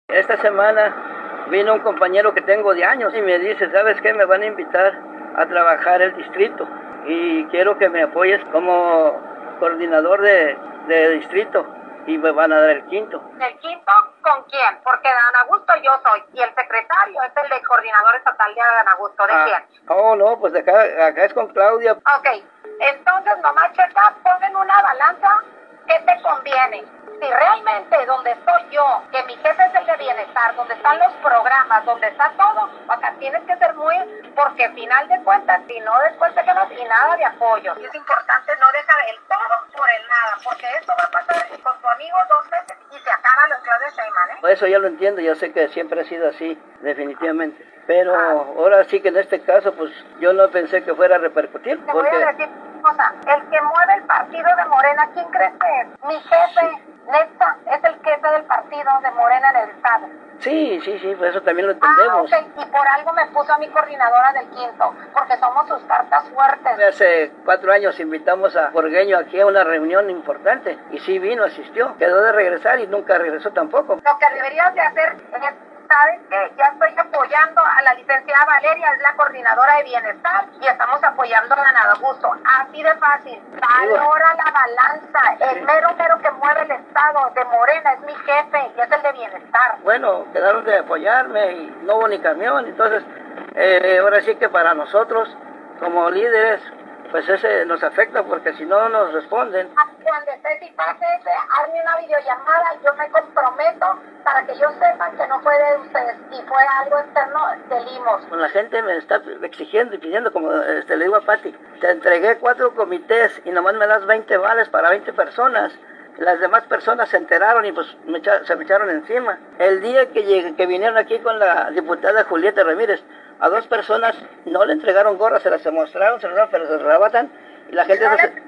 Esta semana vino un compañero que tengo de años y me dice, ¿sabes qué? Me van a invitar a trabajar el distrito y quiero que me apoyes como coordinador de distrito y me van a dar el quinto. ¿El quinto con quién? Porque de Adán Augusto yo soy y el secretario es el de coordinador estatal de Adán Augusto. ¿De quién? Oh, no, pues acá es con Claudia. Ok, entonces nomás checa, pon en una balanza qué te conviene. Si realmente donde estoy yo, que mi jefe es el de bienestar, donde están los programas, donde está todo, acá tienes que ser muy, porque al final de cuentas, si no después te quedas y nada de apoyo. Es importante no dejar el todo por el nada, porque esto va a pasar con tu amigo 2 veces y se acaba los Claudia Sheinbaum, ¿eh? Eso ya lo entiendo, yo sé que siempre ha sido así, definitivamente. Pero ahora sí que en este caso, pues yo no pensé que fuera a repercutir. Te voy a decir una cosa, el que mueve el partido de Morena, ¿quién crees que es? Mi jefe. Sí. Neta, es el jefe del partido de Morena en el estado. Sí, pues eso también lo entendemos. Ok, y por algo me puso a mi coordinadora del quinto, porque somos sus cartas fuertes. Hace 4 años invitamos a Borgueño aquí a una reunión importante, y sí vino, asistió, quedó de regresar y nunca regresó tampoco. Lo que deberías de hacer es, ¿sabes qué? Ya estoy apoyando a la licenciada Valeria, es la coordinadora de bienestar, y estamos apoyando a Adán Augusto. Así de fácil. Valora la balanza. El mero que mueve el estado de Morena es mi jefe y es el de bienestar. Bueno, quedaron de apoyarme y no hubo ni camión, entonces ahora sí que para nosotros como líderes pues ese nos afecta porque si no nos responden. Cuando estés y pase, hazme una videollamada, yo me comprometo para que yo sepa que no fue de ustedes y fue algo externo de Limos. La gente me está exigiendo y pidiendo, como le digo a Pati, te entregué 4 comités y nomás me das 20 vales para 20 personas. Las demás personas se enteraron y pues se me echaron encima. El día que vinieron aquí con la diputada Julieta Ramírez, a 2 personas no le entregaron gorras, se las mostraron, pero se arrebatan y la gente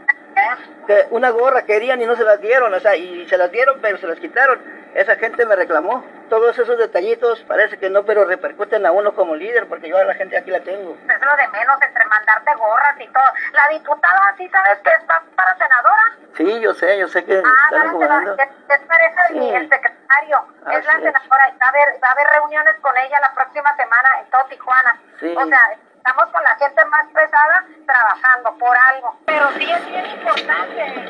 que una gorra querían y no se las dieron, o sea, y se las dieron pero se las quitaron. Esa gente me reclamó. Todos esos detallitos parece que no, pero repercuten a uno como líder, porque yo a la gente aquí la tengo. Es lo de menos entre mandarte gorras y todo. La diputada, ¿sí sabes que está para senadora? Sí, yo sé que están jugando. Es pareja de mi, el secretario, es la senadora, y va a haber reuniones con ella la próxima semana en todo Tijuana. Sí. O sea, estamos con la gente más pesada trabajando por algo. Pero sí es bien importante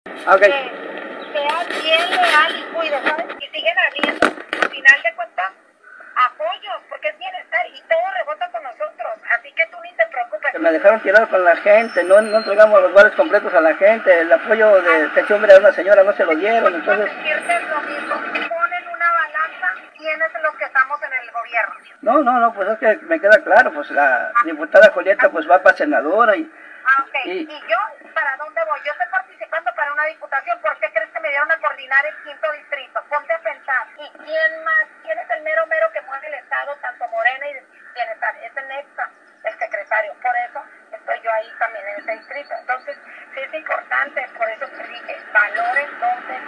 que seas bien leal y cuide, ¿sabes? Y siguen habiendo, al final de cuentas, apoyos, porque es bienestar y todo rebota con nosotros. Así que tú ni te preocupes. Me dejaron tirado con la gente, no entregamos los vales completos a la gente, el apoyo de este hombre a una señora no se lo dieron, entonces... Lo mismo, ponen una balanza, ¿quiénes son los que estamos en el gobierno? No, pues es que me queda claro, pues la diputada Julieta pues va para senadora y... Ok, ¿y yo para dónde voy? Yo estoy participando para una diputación, ¿por qué crees que me dieron a coordinar el 5º distrito? Ponte a pensar, ¿y quién más? ¿Quién es el mero que mueve el Estado, tanto Morena y Bienestar? Es el Nexa, el secretario, por eso estoy yo ahí también en ese distrito. Entonces, sí es importante, por eso te dije, valoren dónde